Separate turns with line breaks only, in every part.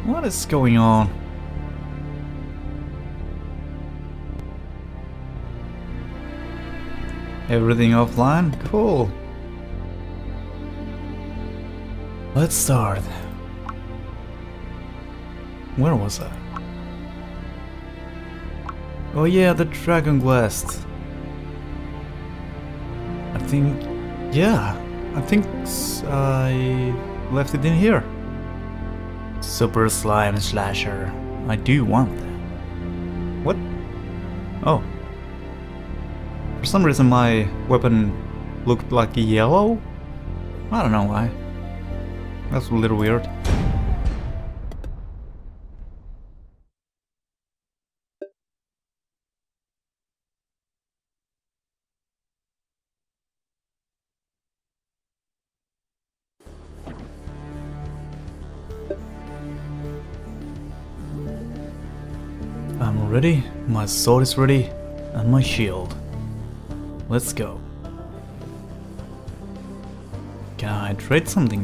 What is going on? Everything offline? Cool. Let's start. Where was I? Oh yeah, the Dragon Quest. I think... yeah, I think I left it in here. Super Slime Slasher. I do want that. What? Oh. For some reason my weapon looked like yellow? I don't know why. That's a little weird. I'm ready, my sword is ready, and my shield. Let's go. Can I trade something?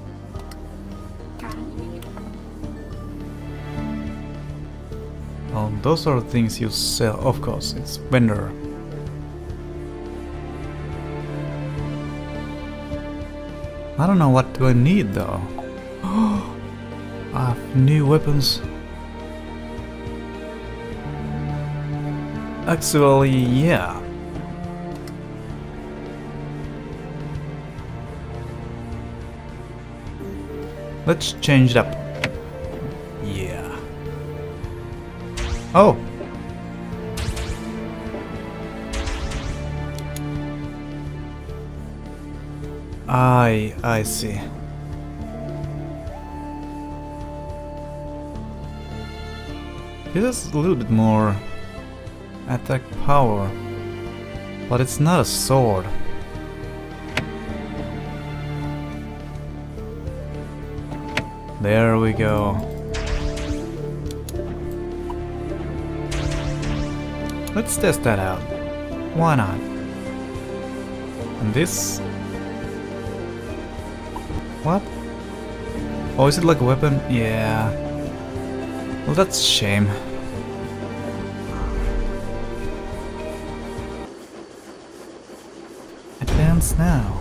Oh, those are things you sell. Of course, it's vendor. I don't know what do I need though. I have new weapons. Actually, yeah. Let's change it up. Yeah. Oh. I see. This is a little bit more attack power, but it's not a sword. There we go. Let's test that out. Why not? And this... what? Oh, is it like a weapon? Yeah. Well, that's a shame. Advance now.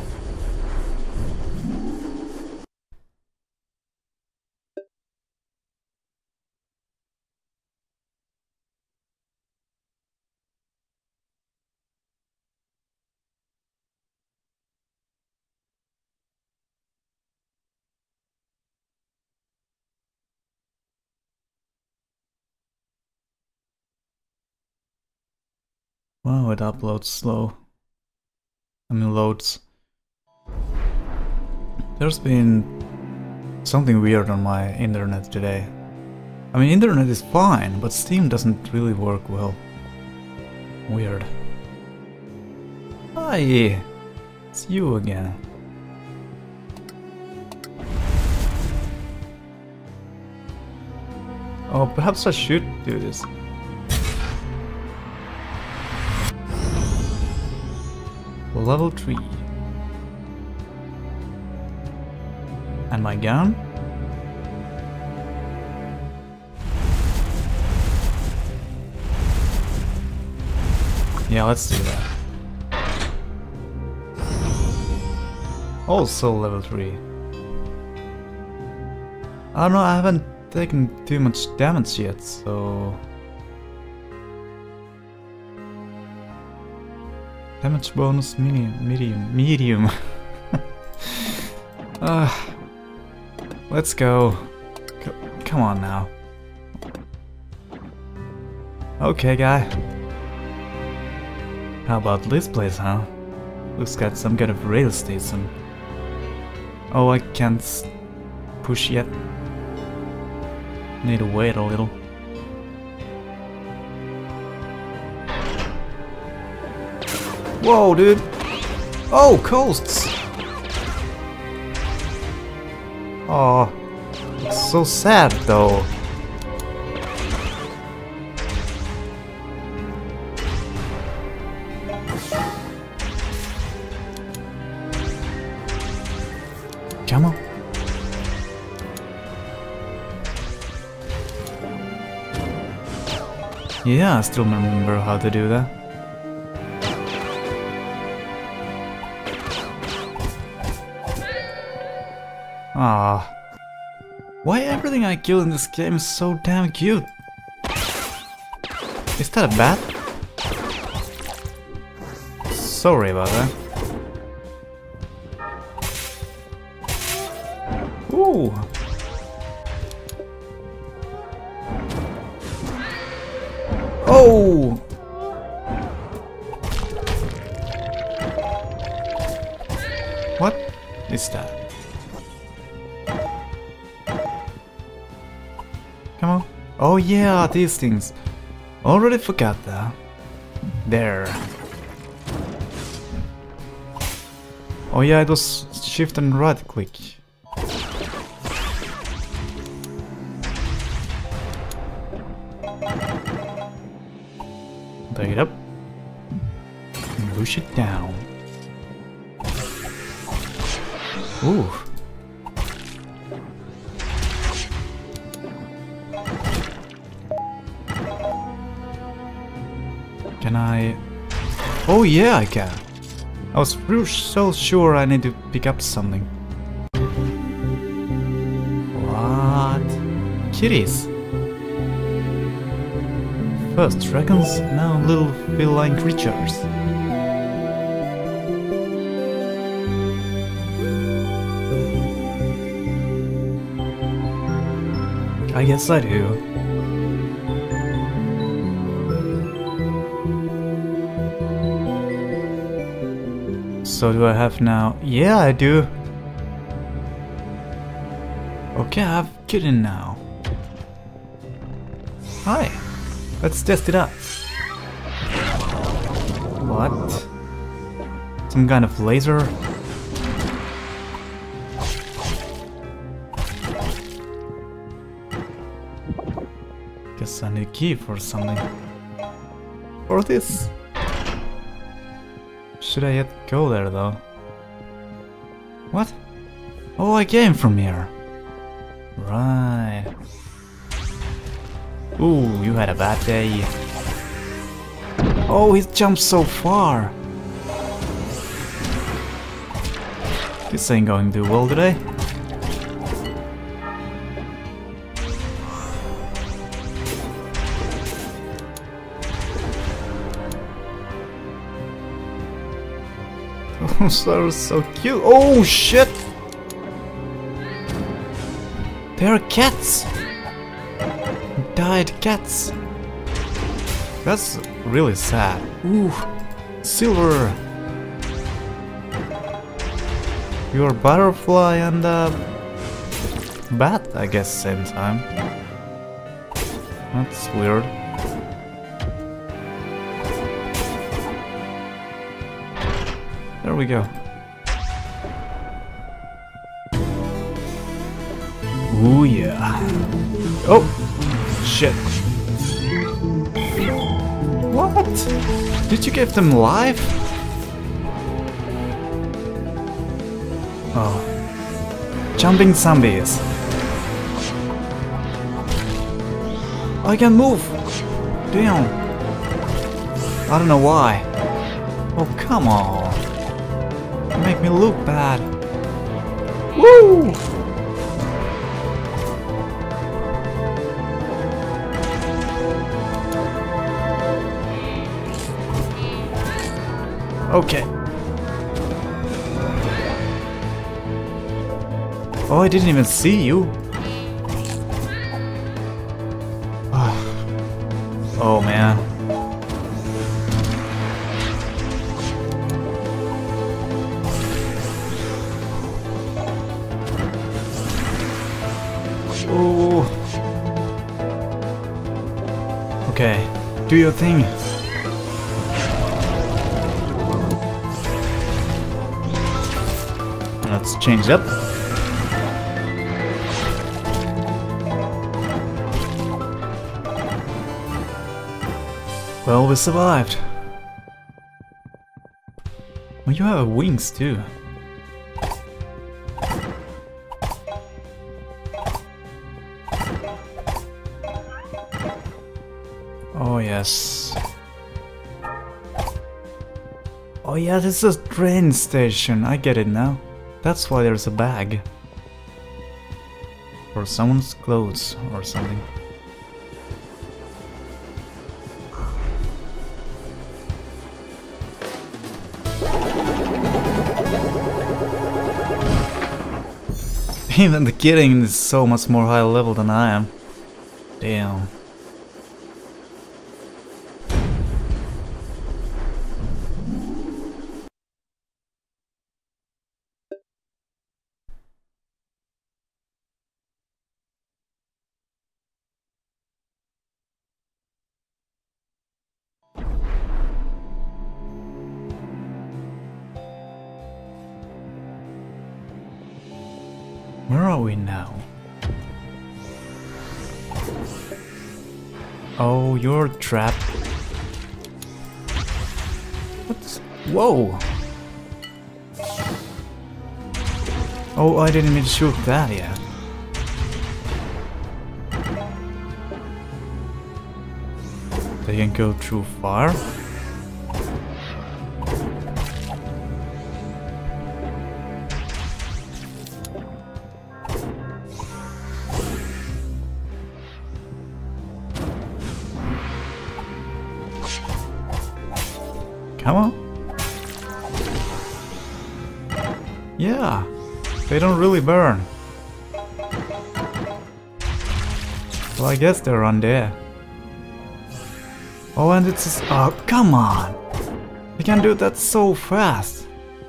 Wow, it uploads slow. I mean, loads. There's been something weird on my internet today. I mean, internet is fine, but Steam doesn't really work well. Weird. Hi! It's you again. Oh, perhaps I should do this. Level 3. And my gun? Yeah, let's do that. Also level 3. I don't know, I haven't taken too much damage yet, so... damage bonus medium. Let's go. Come on now. Okay, guy. How about this place, huh? Looks like some kind of rail station. Oh, I can't push yet. Need to wait a little. Whoa, dude! Oh, coasts! Oh, it's so sad though. Come on. Yeah, I still remember how to do that. Ah, why everything I kill in this game is so damn cute? Is that a bat? Sorry about that. Ooh. Oh! What is that? Come on. Oh yeah, these things. Already forgot that. There. Oh yeah, it was shift and right click. Take it up. And push it down. Ooh. Can I... Oh yeah, I can. I was so sure I need to pick up something. What? Kitties. First dragons, now little feline creatures. I guess I do. So do I have now? Yeah, I do. Okay, I have kitten now. Hi. Let's test it out. What? Some kind of laser? Guess I need a key for something. Or this. Should I yet go there though? What? Oh, I came from here. Right. Ooh, you had a bad day. Oh, he jumped so far. This ain't going too well today. Oh, so cute. Oh shit! They are cats! Died cats. That's really sad. Ooh, silver. You're a butterfly and a bat, I guess, same time. That's weird. There we go. Ooh yeah. Oh! Shit. What? Did you give them life? Oh. Jumping zombies. I can move! Damn. I don't know why. Oh, come on. You make me look bad. Woo! Okay. Oh, I didn't even see you. Oh man. Oh. Okay, do your thing. Let's change it up. Well, we survived. Well, you have wings too. Oh yes. Oh yeah, this is a train station. I get it now. That's why there's a bag. For someone's clothes or something. Even the Kidding is so much more high level than I am. Damn. Where are we now? Oh, you're trapped. What's... Whoa! Oh, I didn't even shoot that yet. They can go too far? Come on. Yeah, they don't really burn. Well, I guess they're on there. Oh, and it's just... Oh, come on! You can do that so fast!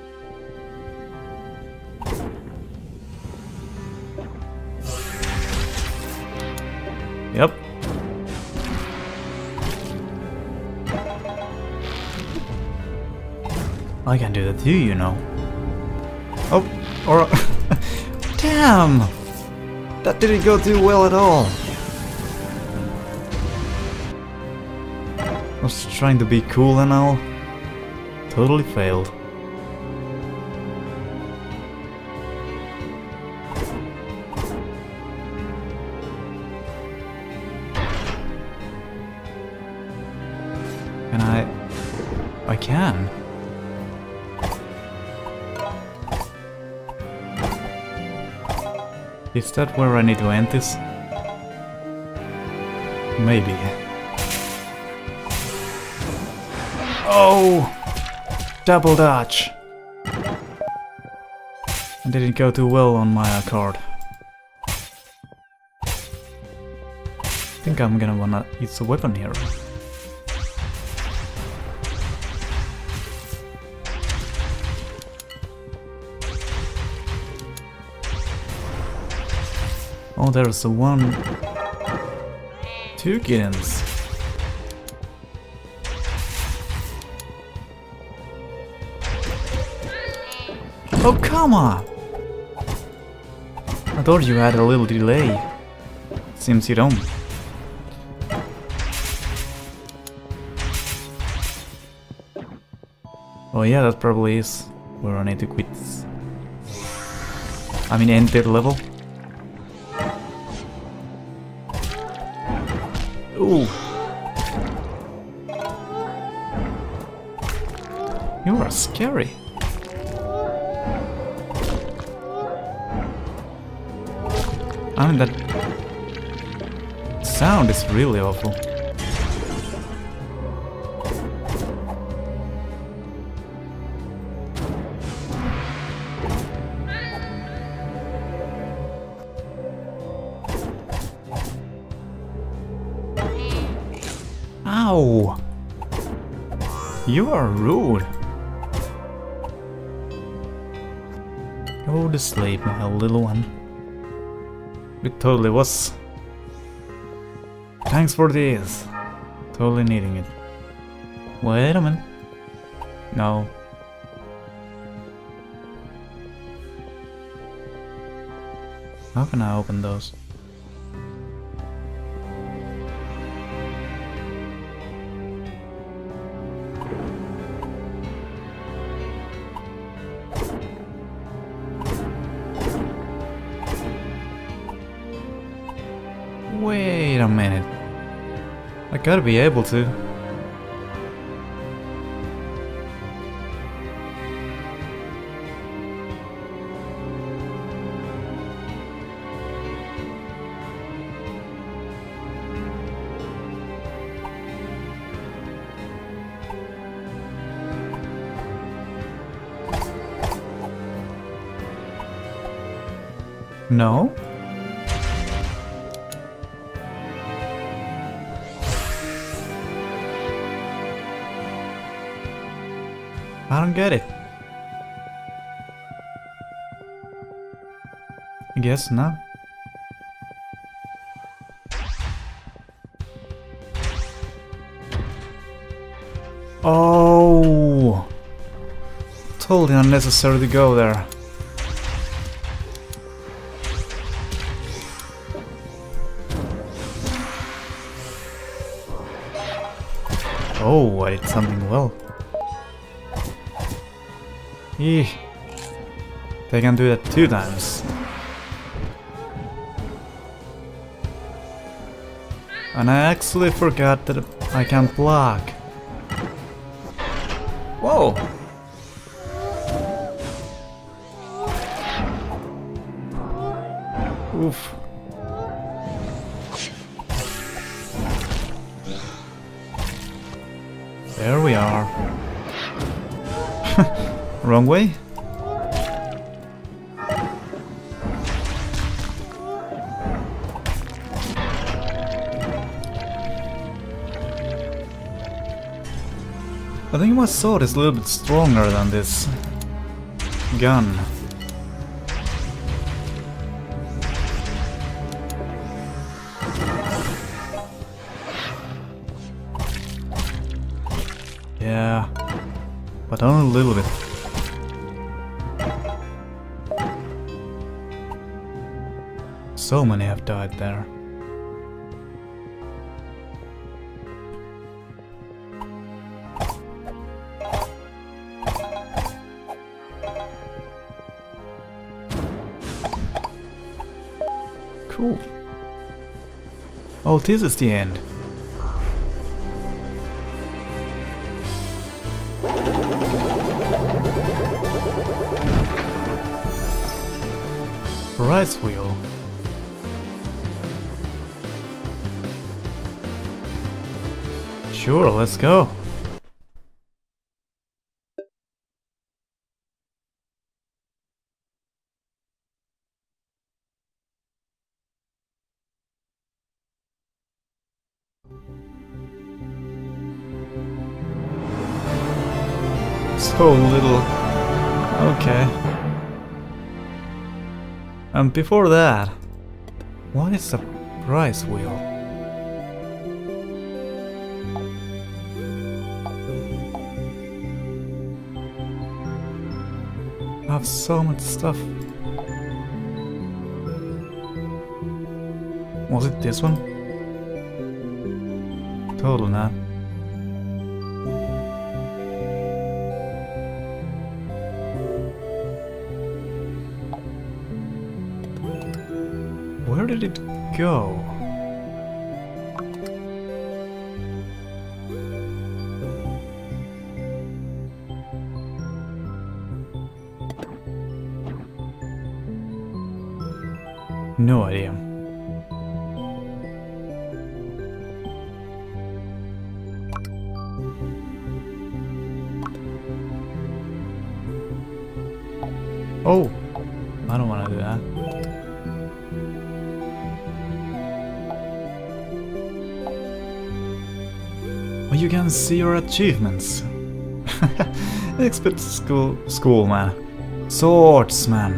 Yep. I can do that too, you know. Oh, or... Damn! That didn't go too well at all. I was trying to be cool and all. Totally failed. And I can. Is that where I need to end this? Maybe. Oh! Double dodge! It didn't go too well on my card. I think I'm gonna wanna use a weapon here. Oh, there's a one... Two kittens. Oh, come on! I thought you had a little delay. Seems you don't. Oh yeah, that probably is where I need to quit this. I mean, end that level. Ooh. You are scary. I mean, that sound is really awful. Ow! You are rude. Go to sleep, my little one. It totally was. Thanks for this. Totally needing it. Wait a minute. No. How can I open those? Wait a minute. I gotta be able to. No? I don't get it. I guess not. Oh! Totally unnecessary to go there. Oh, I did something well. Eeh. They can do that 2 times. And I actually forgot that I can't block. Whoa! Oof. There we are. Wrong way? I think my sword is a little bit stronger than this gun. Yeah, but only a little bit. So many have died there. Cool. Oh, this is the end. Rice wheel. Sure, let's go. So little. Okay. And before that, what is the rice wheel? I have so much stuff. Was it this one? Totally not. Where did it go? No idea. Oh, I don't want to do that. Oh, you can see your achievements. Expert school man. Swordsman.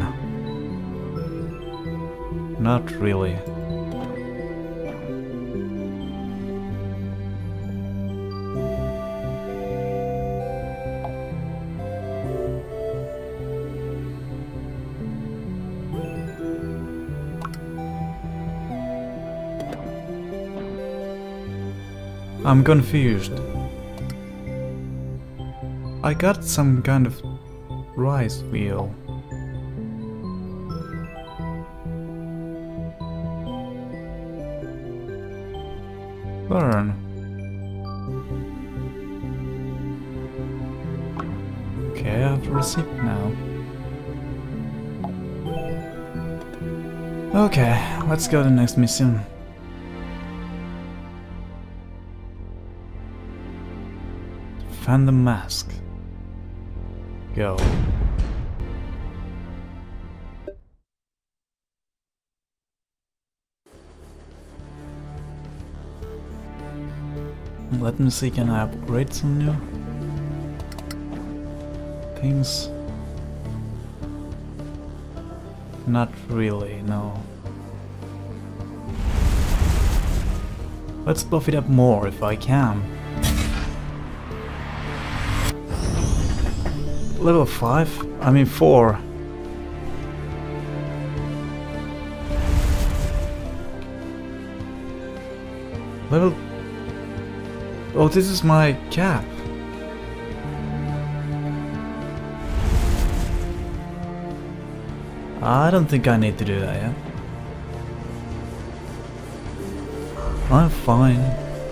Not really. I'm confused. I got some kind of rice wheel. Burn. Okay, I have the receipt now. Okay, let's go to the next mission. Find the mask. Go. Let me see, can I upgrade some new things? Not really, no. Let's buff it up more if I can. Level 5? I mean 4. Level... Oh, this is my cap. I don't think I need to do that yet. I'm fine.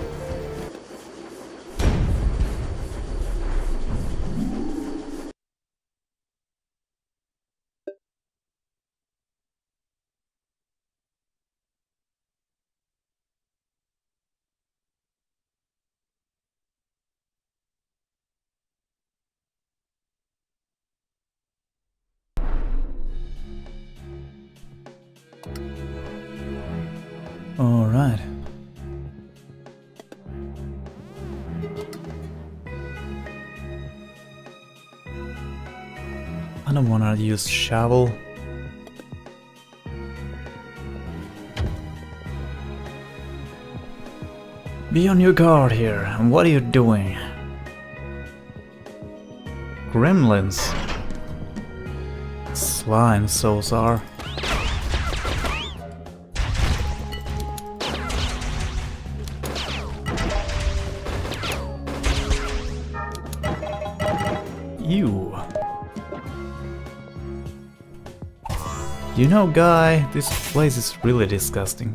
All right. I don't want to use shovel. Be on your guard here. And what are you doing? Gremlins. Slime souls are. Ew. You know, guy, this place is really disgusting.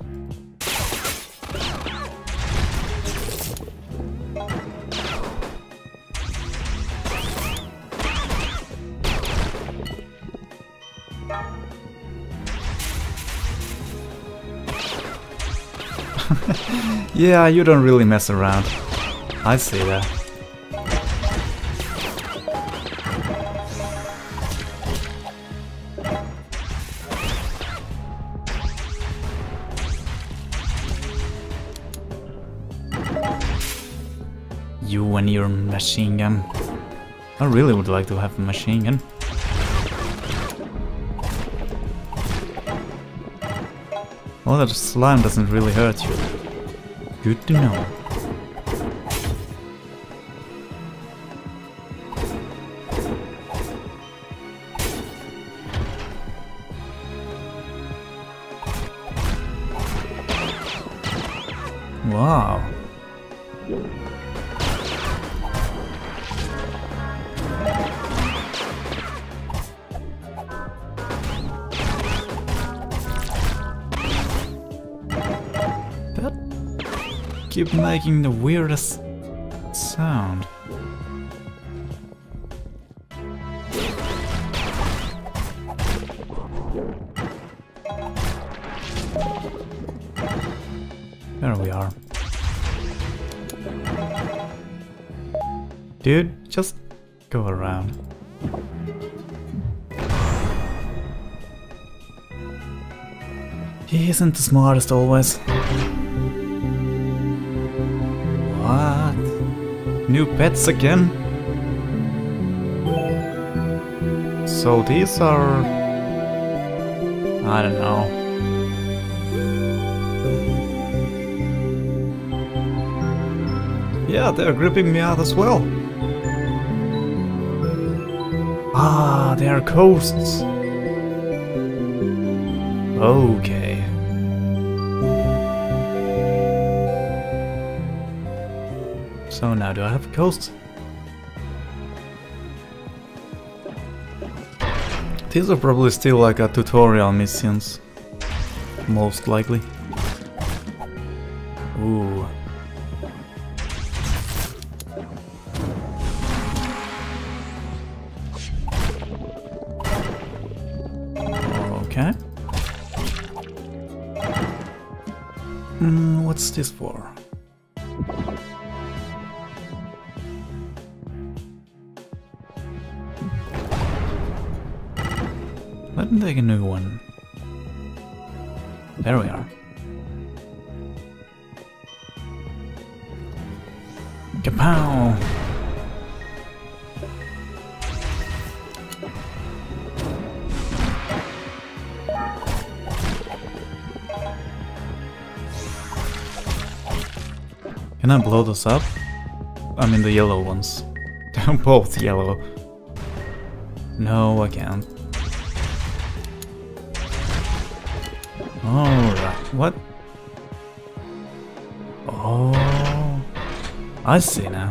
Yeah, you don't really mess around. I see that. You and your machine gun. I really would like to have a machine gun. Well, that slime doesn't really hurt you. Good to know. Wow. Keep making the weirdest sound. There we are. Dude, just go around. He isn't the smartest always. What? New pets again? So these are... I don't know. Yeah, they're gripping me out as well. Ah, they are ghosts. Okay. So now do I have a ghost? These are probably still like a tutorial missions. Most likely. Ooh. What's this for? Let me take a new one. There we are. Kapow! Can I blow those up? I mean the yellow ones. They're both yellow. No, I can't. Alright, what? Oh, I see now.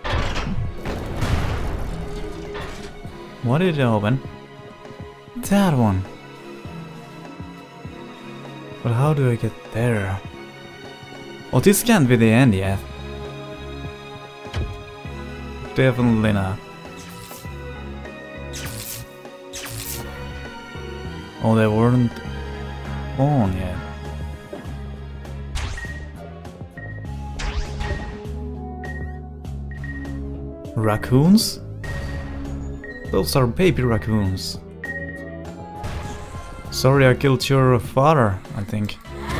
What did it open? That one. But how do I get there? Oh, this can't be the end yet. Definitely not. Oh, they weren't on yet. Raccoons? Those are baby raccoons. Sorry, I killed your father, I think.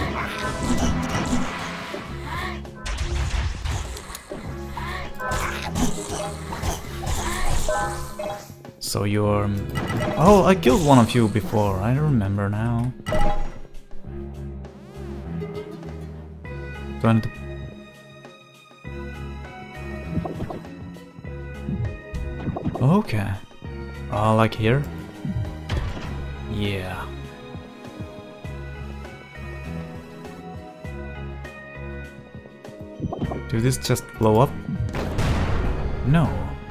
So you're... Oh, I killed one of you before, I remember now. Do I need to... Okay. Like here? Yeah. Did this just blow up? No.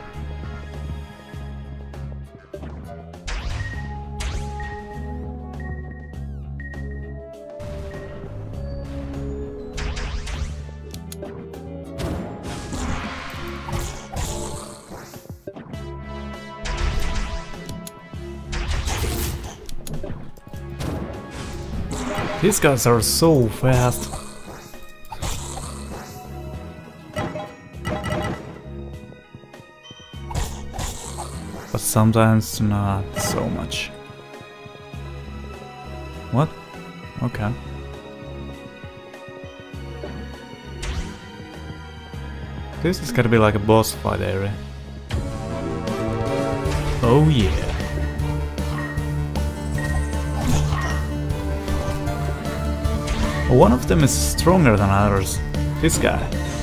These guys are so fast. But sometimes not so much. What? Okay. This is gotta be like a boss fight area. Oh yeah. One of them is stronger than others. This guy.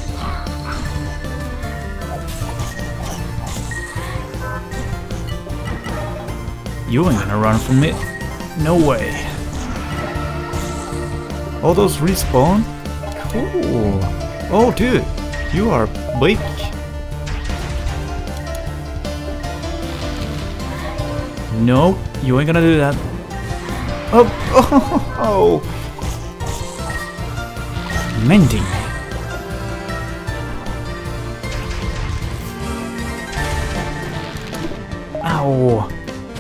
You ain't gonna run from me. No way. Oh, those respawn? Cool. Oh, dude. You are big. No, you ain't gonna do that. Oh, oh, oh. Mending. Ow.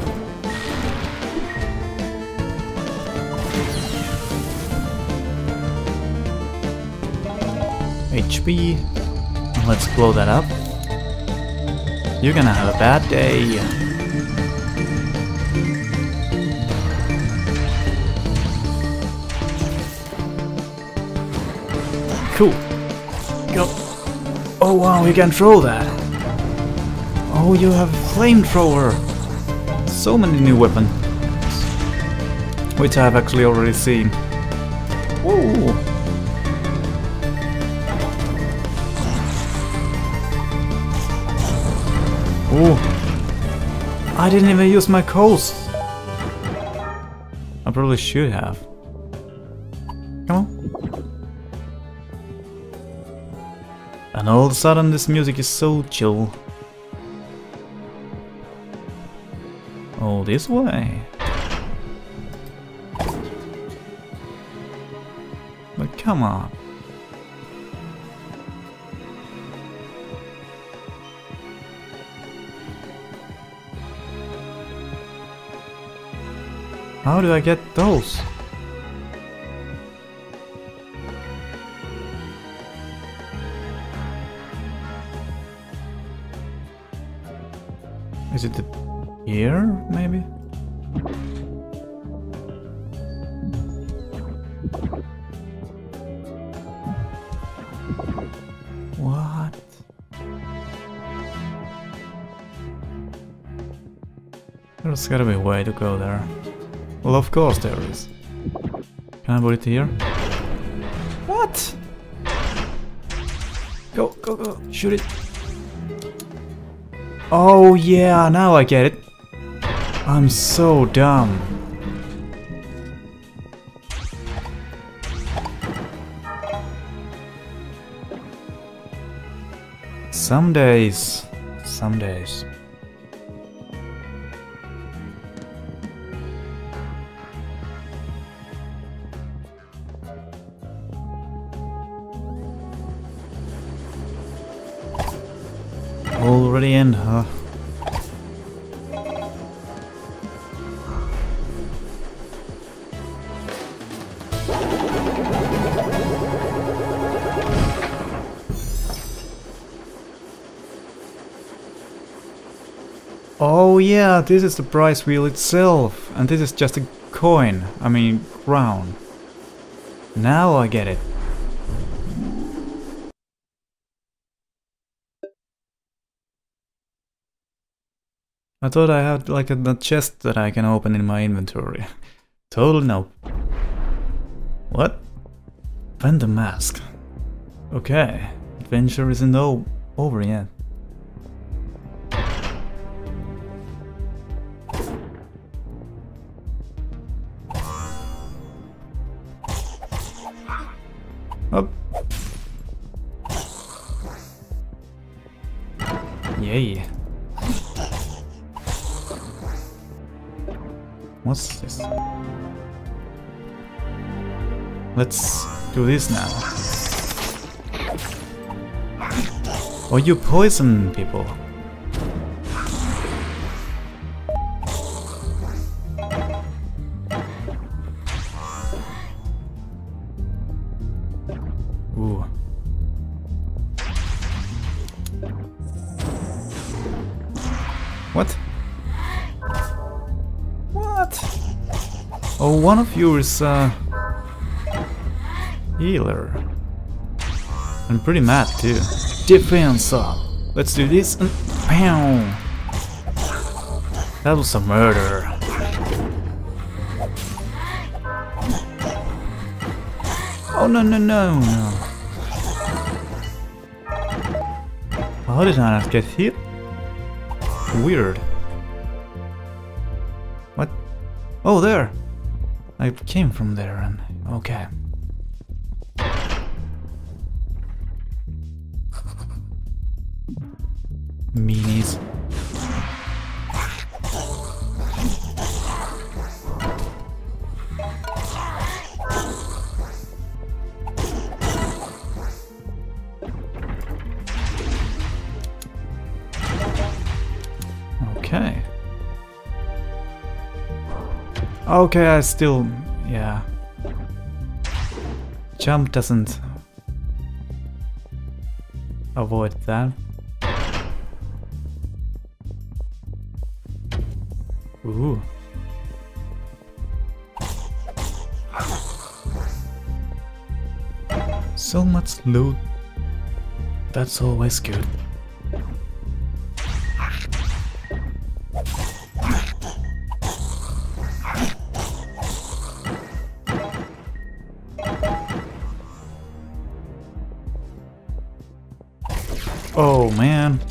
HP. Let's blow that up. You're gonna have a bad day. Cool. Go. Oh wow, you can throw that. Oh, you have a flamethrower. So many new weapons. Which I have actually already seen. Whoa. Oh. I didn't even use my coast. I probably should have. Come on. And all of a sudden this music is so chill. Oh, this way. But come on. How do I get those? Is it here, maybe? What? There's gotta be a way to go there. Well, of course there is. Can I put it here? What? Go, go, go, shoot it. Oh yeah, now I get it. I'm so dumb. Some days. Some days. Already in, huh? Oh yeah, this is the prize wheel itself, and this is just a coin, I mean crown. Now I get it. I thought I had like a chest that I can open in my inventory. Total nope. What? Phantom mask. Okay, adventure isn't over yet. Up. Yay. What's this? Let's do this now. Oh, you poison people. Ooh. What? Oh, one of you is healer. And pretty mad too. Defense up. Let's do this and pow. That was a murder. Oh no no no no. How did I not get hit? Weird. What? Oh, there! I came from there and... okay. Meanies. Okay. Okay, I still... yeah. Jump doesn't... avoid that. Ooh. So much loot. That's always good. Oh man.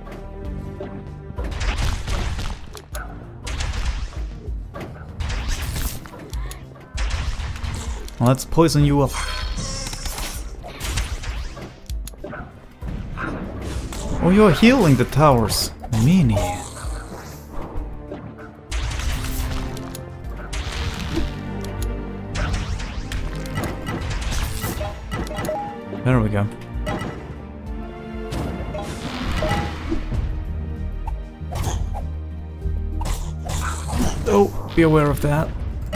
Let's poison you up. Oh, you're healing the towers. Meanie. There we go. Oh, be aware of that.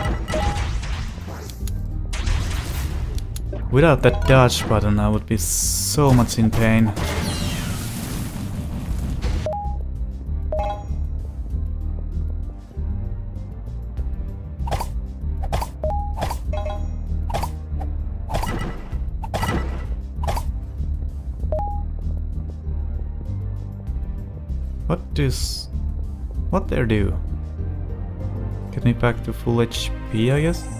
Without that dodge button, I would be so much in pain. What they do? Get me back to full HP, I guess?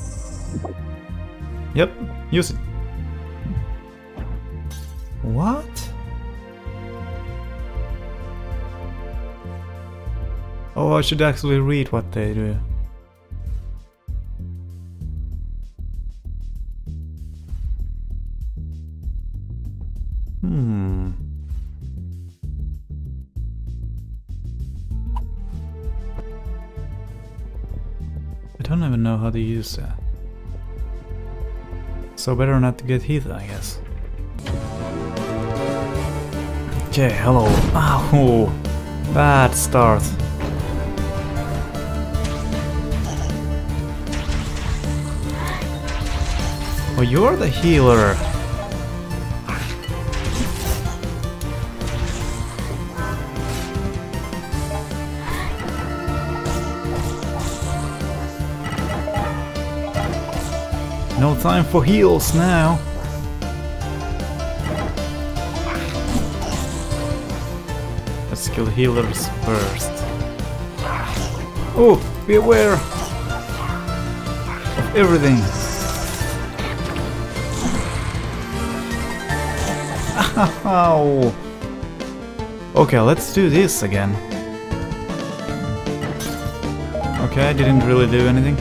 Yep, use it. What? Oh, I should actually read what they do. I don't even know how to use that. So better not to get hit, I guess. Okay, hello. Ow! Bad start. Oh, you're the healer. No time for heals now. Let's kill healers first. Oh, be aware of everything. Ow. Okay, let's do this again. Okay, I didn't really do anything.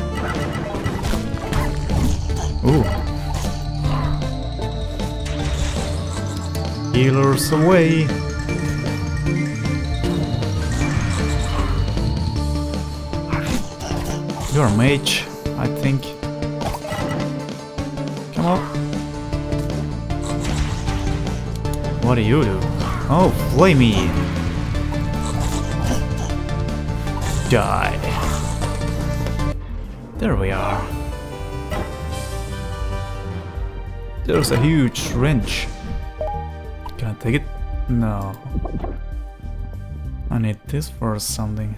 Ooh. Healers away. You're a mage, I think. Come on. What do you do? Oh, flamey. Die. There we are. There's a huge wrench. Can I take it? No. I need this for something.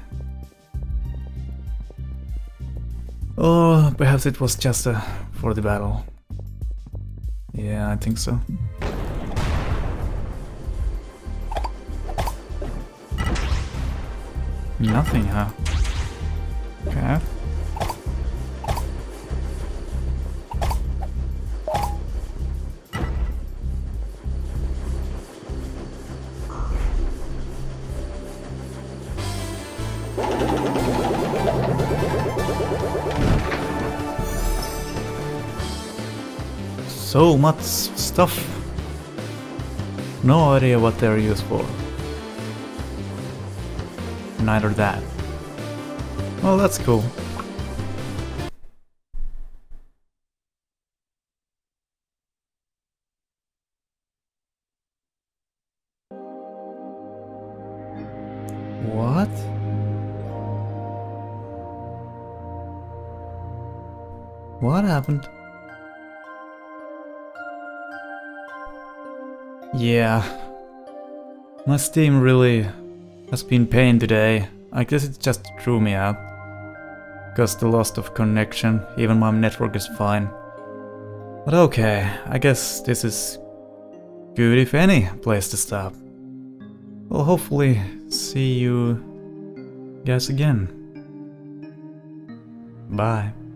Oh, perhaps it was just for the battle. Yeah, I think so. Nothing, huh? Okay. So much stuff. No idea what they're used for. Neither that. Well, that's cool. What? What happened? Yeah. My Steam really has been pain today. I guess it just threw me out. Because the loss of connection, even my network is fine. But okay, I guess this is good if any place to stop. Well, hopefully see you guys again. Bye.